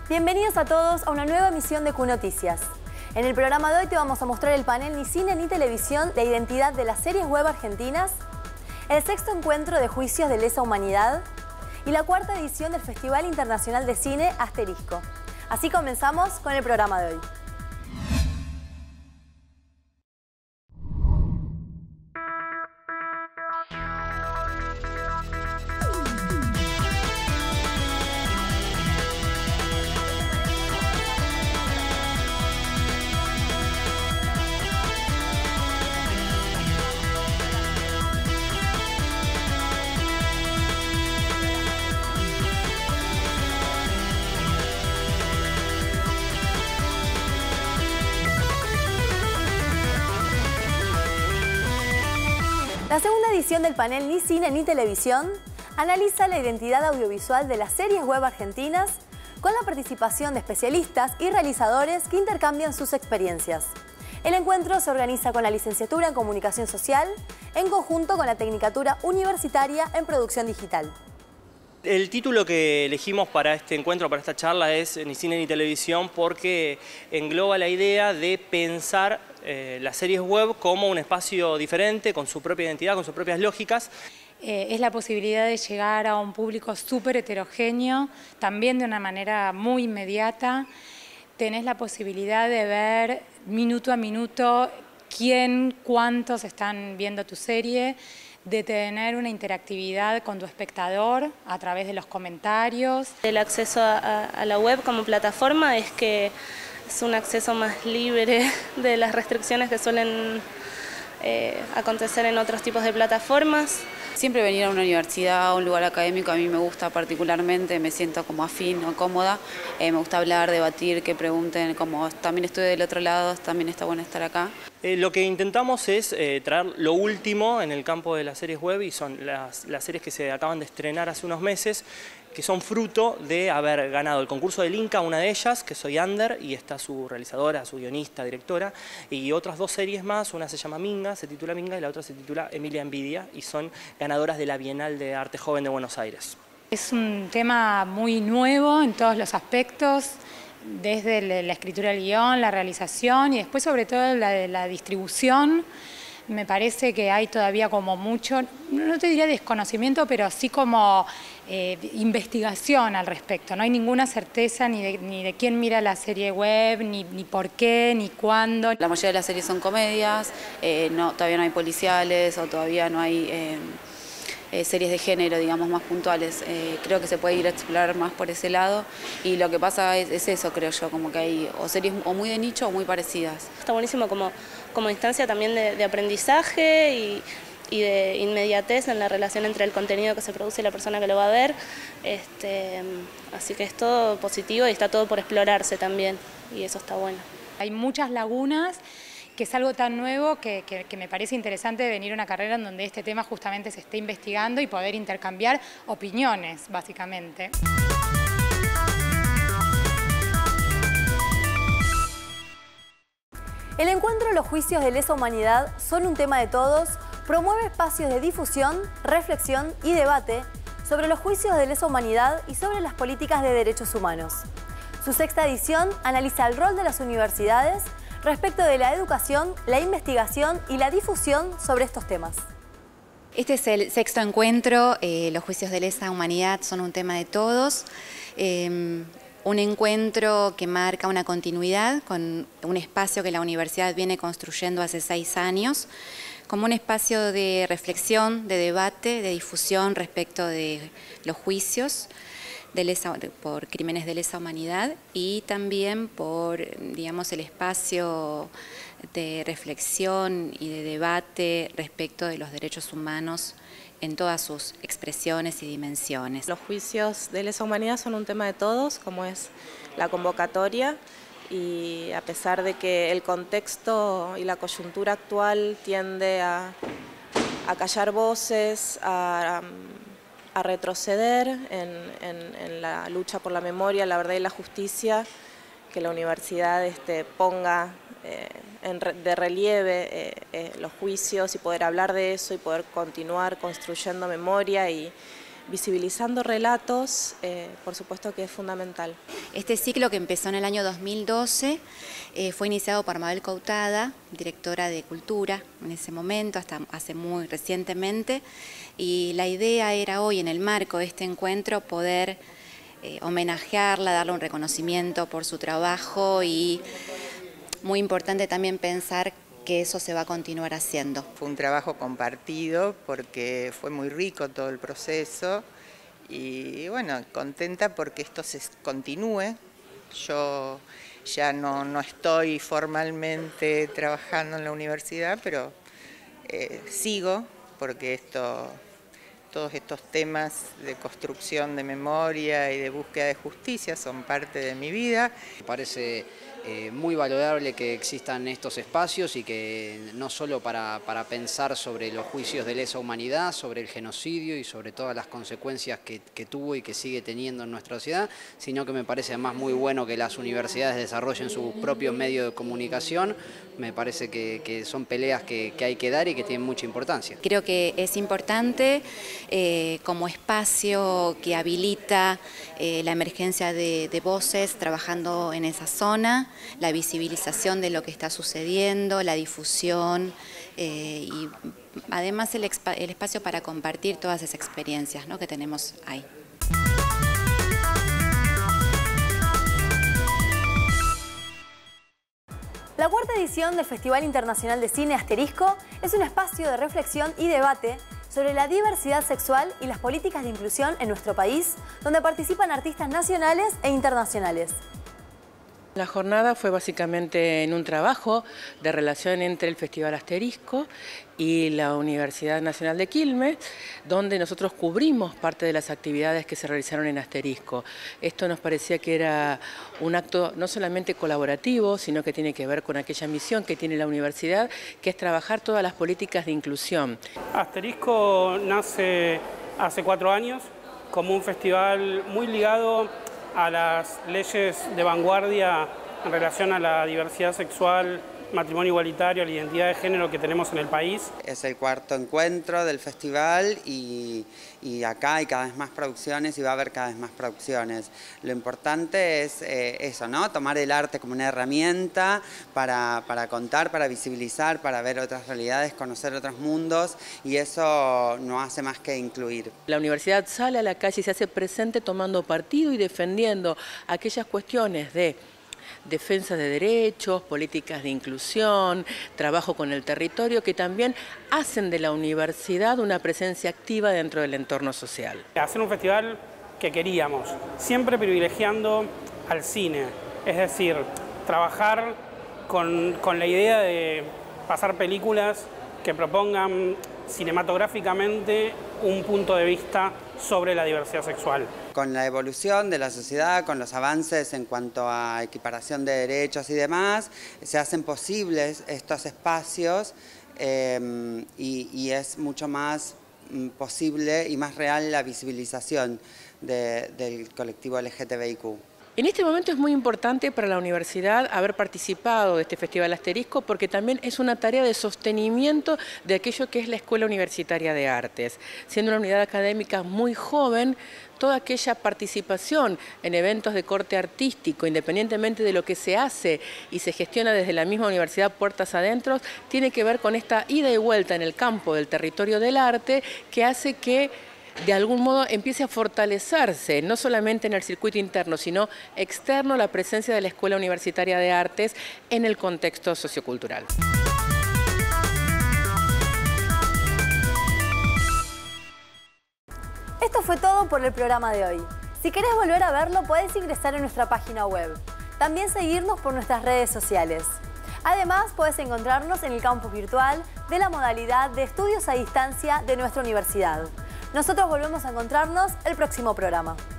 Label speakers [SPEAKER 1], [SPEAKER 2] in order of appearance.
[SPEAKER 1] Bienvenidos a todos a una nueva emisión de Q Noticias. En el programa de hoy te vamos a mostrar el panel Ni Cine ni Televisión, la identidad de las series web argentinas, el sexto encuentro de juicios de lesa humanidad y la cuarta edición del Festival Internacional de Cine Asterisco. Así comenzamos con el programa de hoy. La segunda edición del panel Ni Cine ni Televisión analiza la identidad audiovisual de las series web argentinas con la participación de especialistas y realizadores que intercambian sus experiencias. El encuentro se organiza con la Licenciatura en Comunicación Social en conjunto con la Tecnicatura Universitaria en Producción Digital.
[SPEAKER 2] El título que elegimos para este encuentro, para esta charla, es Ni Cine ni Televisión, porque engloba la idea de pensar las series web como un espacio diferente, con su propia identidad, con sus propias lógicas.
[SPEAKER 3] Es la posibilidad de llegar a un público súper heterogéneo, también de una manera muy inmediata. Tenés la posibilidad de ver minuto a minuto quién, cuántos están viendo tu serie, de tener una interactividad con tu espectador a través de los comentarios.
[SPEAKER 4] El acceso a la web como plataforma es que es un acceso más libre de las restricciones que suelen acontecer en otros tipos de plataformas.
[SPEAKER 5] Siempre venir a una universidad, a un lugar académico, a mí me gusta particularmente, me siento como afín o cómoda. Me gusta hablar, debatir, que pregunten, como también estoy del otro lado, también está bueno estar acá.
[SPEAKER 2] Lo que intentamos es traer lo último en el campo de las series web, y son las series que se acaban de estrenar hace unos meses, que son fruto de haber ganado el concurso del Inca, una de ellas, que Soy Ander, y está su realizadora, su guionista, directora, y otras dos series más, una se llama Minga, se titula Minga, y la otra se titula Emilia Envidia, y son ganadoras de la Bienal de Arte Joven de Buenos Aires.
[SPEAKER 3] Es un tema muy nuevo en todos los aspectos, desde la escritura del guión, la realización y después sobre todo la distribución. Me parece que hay todavía como mucho, no te diría desconocimiento, pero sí como investigación al respecto. No hay ninguna certeza ni de quién mira la serie web, ni por qué, ni cuándo.
[SPEAKER 5] La mayoría de las series son comedias, todavía no hay policiales o todavía no hay series de género, digamos, más puntuales. Creo que se puede ir a explorar más por ese lado, y lo que pasa es eso, creo yo, como que hay o series o muy de nicho o muy parecidas.
[SPEAKER 4] Está buenísimo como instancia también de aprendizaje y de inmediatez en la relación entre el contenido que se produce y la persona que lo va a ver. Así que es todo positivo y está todo por explorarse también, y eso está bueno.
[SPEAKER 3] Hay muchas lagunas, que es algo tan nuevo que me parece interesante venir a una carrera en donde este tema justamente se esté investigando y poder intercambiar opiniones, básicamente.
[SPEAKER 1] El encuentro Los juicios de lesa humanidad son un tema de todos, promueve espacios de difusión, reflexión y debate sobre los juicios de lesa humanidad y sobre las políticas de derechos humanos. Su sexta edición analiza el rol de las universidades respecto de la educación, la investigación y la difusión sobre estos temas.
[SPEAKER 6] Este es el sexto encuentro, los juicios de lesa humanidad son un tema de todos. Un encuentro que marca una continuidad con un espacio que la universidad viene construyendo hace 6 años, como un espacio de reflexión, de debate, de difusión respecto de los juicios por crímenes de lesa humanidad, y también por, digamos, el espacio de reflexión y de debate respecto de los derechos humanos en todas sus expresiones y dimensiones.
[SPEAKER 7] Los juicios de lesa humanidad son un tema de todos, como es la convocatoria, y a pesar de que el contexto y la coyuntura actual tiende a callar voces, a retroceder en la lucha por la memoria, la verdad y la justicia, que la universidad ponga de relieve los juicios y poder hablar de eso y poder continuar construyendo memoria y visibilizando relatos, por supuesto que es fundamental.
[SPEAKER 6] Este ciclo, que empezó en el año 2012, fue iniciado por Mabel Coutada, directora de Cultura en ese momento, hasta hace muy recientemente, y la idea era hoy, en el marco de este encuentro, poder homenajearla, darle un reconocimiento por su trabajo, y muy importante también pensar que eso se va a continuar haciendo.
[SPEAKER 8] Fue un trabajo compartido porque fue muy rico todo el proceso y bueno, contenta porque esto se continúe. Yo ya no estoy formalmente trabajando en la universidad, pero sigo porque todos estos temas de construcción de memoria y de búsqueda de justicia son parte de mi vida.
[SPEAKER 9] Me parece muy valorable que existan estos espacios y que no solo para pensar sobre los juicios de lesa humanidad, sobre el genocidio y sobre todas las consecuencias que tuvo y que sigue teniendo en nuestra sociedad, sino que me parece además muy bueno que las universidades desarrollen sus propios medios de comunicación. Me parece que son peleas que hay que dar y que tienen mucha importancia.
[SPEAKER 6] Creo que es importante como espacio que habilita la emergencia de voces trabajando en esa zona, la visibilización de lo que está sucediendo, la difusión y además el espacio para compartir todas esas experiencias, ¿no?, que tenemos ahí.
[SPEAKER 1] La cuarta edición del Festival Internacional de Cine Asterisco es un espacio de reflexión y debate sobre la diversidad sexual y las políticas de inclusión en nuestro país, donde participan artistas nacionales e internacionales.
[SPEAKER 10] La jornada fue básicamente en un trabajo de relación entre el Festival Asterisco y la Universidad Nacional de Quilmes, donde nosotros cubrimos parte de las actividades que se realizaron en Asterisco. Esto nos parecía que era un acto no solamente colaborativo, sino que tiene que ver con aquella misión que tiene la universidad, que es trabajar todas las políticas de inclusión.
[SPEAKER 11] Asterisco nace hace 4 años como un festival muy ligado a las leyes de vanguardia en relación a la diversidad sexual, matrimonio igualitario, la identidad de género que tenemos en el país.
[SPEAKER 12] Es el 4º encuentro del festival y acá hay cada vez más producciones y va a haber cada vez más producciones. Lo importante es eso, ¿no? Tomar el arte como una herramienta para contar, para visibilizar, para ver otras realidades, conocer otros mundos, y eso no hace más que incluir.
[SPEAKER 10] La universidad sale a la calle y se hace presente tomando partido y defendiendo aquellas cuestiones de defensa de derechos, políticas de inclusión, trabajo con el territorio, que también hacen de la universidad una presencia activa dentro del entorno social.
[SPEAKER 11] Hacer un festival que queríamos, siempre privilegiando al cine, es decir, trabajar con la idea de pasar películas que propongan cinematográficamente un punto de vista sobre la diversidad sexual.
[SPEAKER 12] Con la evolución de la sociedad, con los avances en cuanto a equiparación de derechos y demás, se hacen posibles estos espacios y es mucho más posible y más real la visibilización del colectivo LGTBIQ.
[SPEAKER 10] En este momento es muy importante para la universidad haber participado de este Festival Asterisco, porque también es una tarea de sostenimiento de aquello que es la Escuela Universitaria de Artes. Siendo una unidad académica muy joven, toda aquella participación en eventos de corte artístico, independientemente de lo que se hace y se gestiona desde la misma universidad puertas adentro, tiene que ver con esta ida y vuelta en el campo del territorio del arte, que hace que de algún modo empiece a fortalecerse, no solamente en el circuito interno, sino externo, la presencia de la Escuela Universitaria de Artes en el contexto sociocultural.
[SPEAKER 1] Esto fue todo por el programa de hoy. Si querés volver a verlo, podés ingresar en nuestra página web. También seguirnos por nuestras redes sociales. Además, podés encontrarnos en el campus virtual de la modalidad de estudios a distancia de nuestra universidad. Nosotros volvemos a encontrarnos el próximo programa.